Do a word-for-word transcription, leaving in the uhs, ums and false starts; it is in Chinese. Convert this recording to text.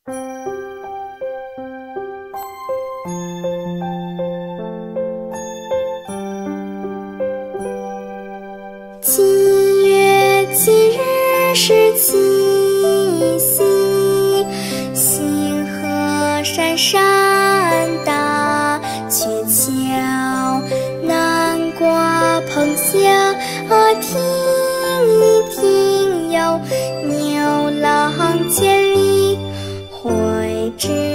七月七日是七夕，星河闪闪大鹊桥，南瓜棚下听一听哟，牛郎千里会知